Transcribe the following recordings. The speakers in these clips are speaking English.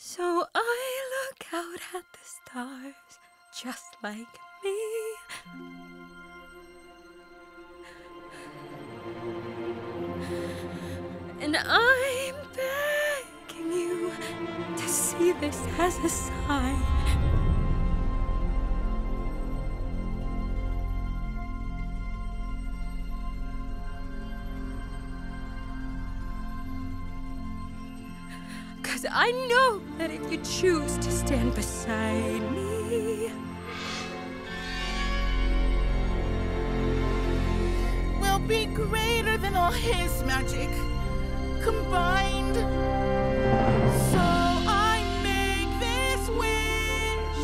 So I look out at the stars, just like me. And I'm begging you to see this as a sign. Cause I know that if you choose to stand beside me, we'll be greater than all his magic combined. So I make this wish.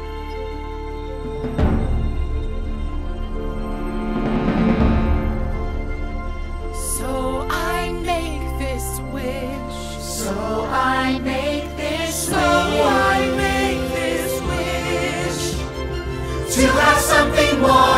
So I make this wish. So I make this wish. So I make this wish. To have something more